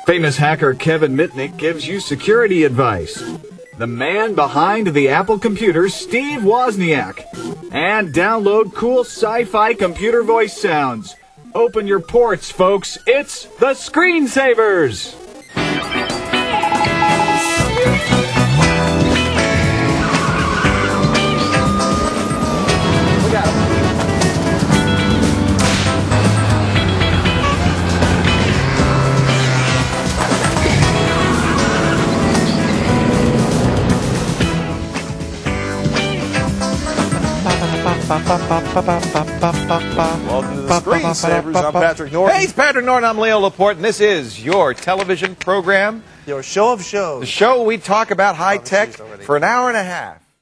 Famous hacker Kevin Mitnick gives you security advice. The man behind the Apple computer, Steve Wozniak. And download cool sci-fi computer voice sounds. Open your ports, folks. It's the Screensavers! Look at him. Welcome to the Screensavers. I'm Patrick Norton. Hey, it's Patrick Norton. I'm Leo Laporte, and this is your television program. Your show of shows. The show we talk about high tech for an hour and a half.